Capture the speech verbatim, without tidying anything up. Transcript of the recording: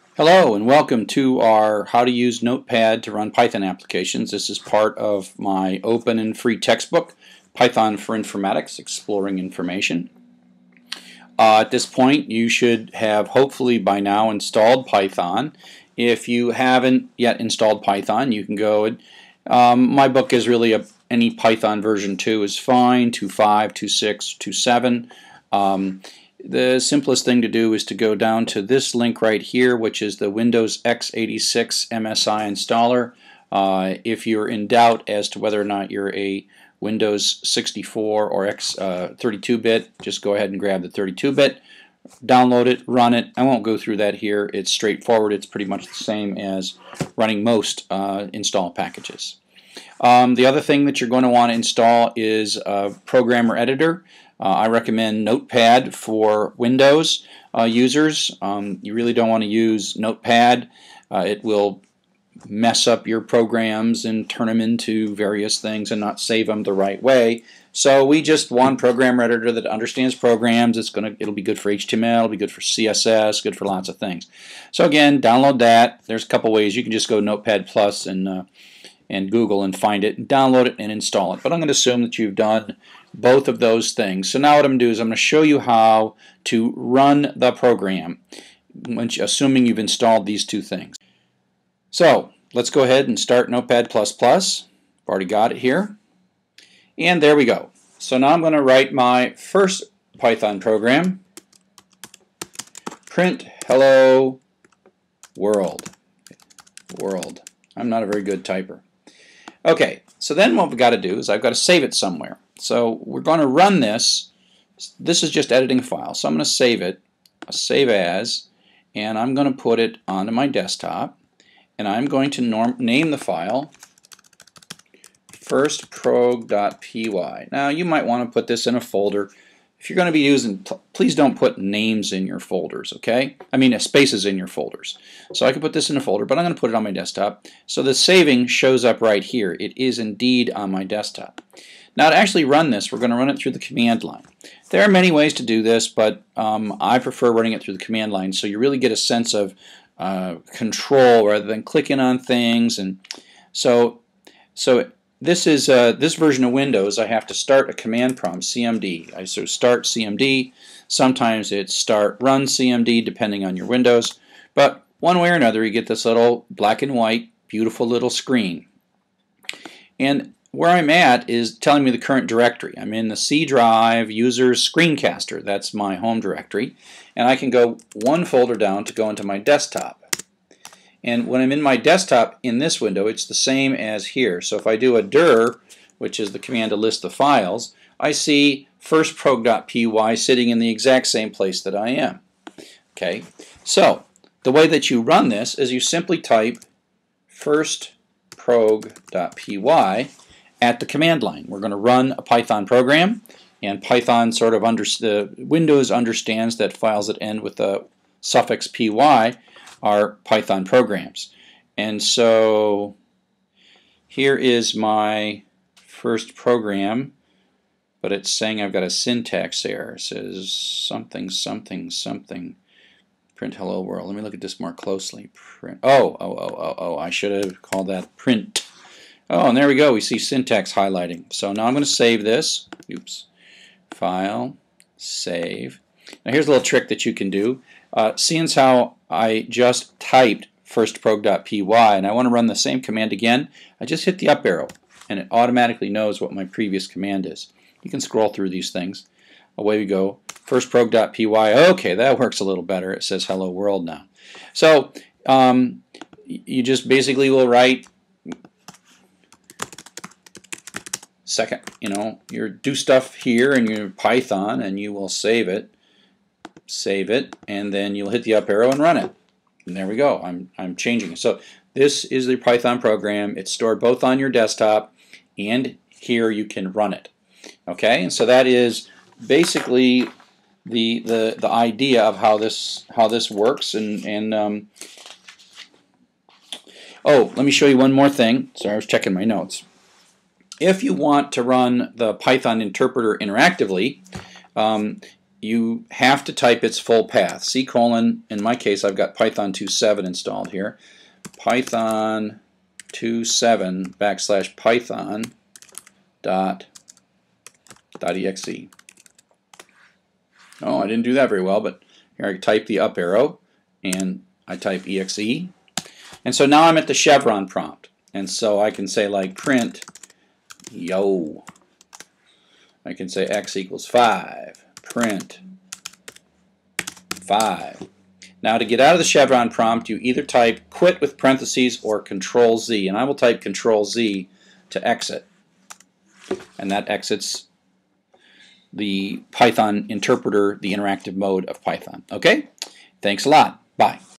Hello and welcome to our How to Use NotePad to Run Python Applications. This is part of my open and free textbook, Python for Informatics, Exploring Information. Uh, at this point you should have hopefully by now installed Python. If you haven't yet installed Python, you can go and um, my book is really a, any Python version two is fine, two point five, two point six, two point seven. Um, The simplest thing to do is to go down to this link right here, which is the Windows x eighty-six M S I installer. Uh, if you're in doubt as to whether or not you're a Windows sixty-four or X thirty-two bit, just go ahead and grab the thirty-two bit, download it, run it. I won't go through that here. It's straightforward. It's pretty much the same as running most uh, install packages. Um, the other thing that you're going to want to install is a programmer editor. Uh, I recommend NotePad for Windows uh, users. Um, you really don't want to use NotePad. Uh, it will mess up your programs and turn them into various things and not save them the right way. So we just want a programmer editor that understands programs. It's gonna, it'll be good for H T M L, it'll be good for C S S, good for lots of things. So again, download that. There's a couple ways. You can just go Notepad Plus and uh, and Google and find it and download it and install it. But I'm going to assume that you've done both of those things. So now what I'm going to do is I'm going to show you how to run the program, when, assuming you've installed these two things. So let's go ahead and start Notepad plus plus. I've already got it here. And there we go. So now I'm going to write my first Python program. Print hello world. World. I'm not a very good typer. Okay, so then what we've got to do is I've got to save it somewhere. So we're going to run this. This is just editing a file. So I'm going to save it, save as, and I'm going to put it onto my desktop. And I'm going to norm name the file firstprog.py. Now you might want to put this in a folder. If you're going to be using, please don't put names in your folders, okay? I mean spaces in your folders. So I can put this in a folder, but I'm going to put it on my desktop. So the saving shows up right here. It is indeed on my desktop. Now to actually run this, we're going to run it through the command line. There are many ways to do this, but um, I prefer running it through the command line so you really get a sense of uh, control rather than clicking on things. And so, so This is uh, this version of Windows. I have to start a command prompt, C M D. I so start C M D. Sometimes it's start run C M D, depending on your Windows. But one way or another, you get this little black and white, beautiful little screen. And where I'm at is telling me the current directory. I'm in the C drive users screencaster. That's my home directory. And I can go one folder down to go into my desktop. And when I'm in my desktop in this window, it's the same as here. So if I do a dir, which is the command to list the files, I see firstprog.py sitting in the exact same place that I am. Okay, so the way that you run this is you simply type firstprog.py at the command line. We're going to run a Python program, and Python sort of under, the Windows understands that files that end with the suffix py are Python programs. And so here is my first program, but it's saying I've got a syntax error. It says something, something, something. Print hello world. Let me look at this more closely. Print. Oh, oh, oh, oh, oh. I should have called that print. Oh, and there we go. We see syntax highlighting. So now I'm going to save this. Oops. File, save. Now here's a little trick that you can do. Uh, seeing as how I just typed firstprog.py and I want to run the same command again, I just hit the up arrow and it automatically knows what my previous command is. You can scroll through these things. Away we go. Firstprog.py. Okay, that works a little better. It says hello world now. So um, you just basically will write second, you know, you do stuff here in your Python and you will save it. Save it, and then you'll hit the up arrow and run it. And there we go. I'm, I'm changing it. So this is the Python program. It's stored both on your desktop and here you can run it. Okay, and so that is basically the the the idea of how this how this works. And and um, oh, let me show you one more thing. Sorry, I was checking my notes. If you want to run the Python interpreter interactively, um, you have to type its full path. C colon, in my case, I've got Python two point seven installed here. Python two point seven backslash Python dot dot exe. Oh, I didn't do that very well, but here I type the up arrow and I type exe. And so now I'm at the chevron prompt. And so I can say like print yo. I can say x equals five. Print five. Now to get out of the chevron prompt, you either type quit with parentheses or control Z. And I will type control Z to exit. And that exits the Python interpreter, the interactive mode of Python. Okay? Thanks a lot. Bye.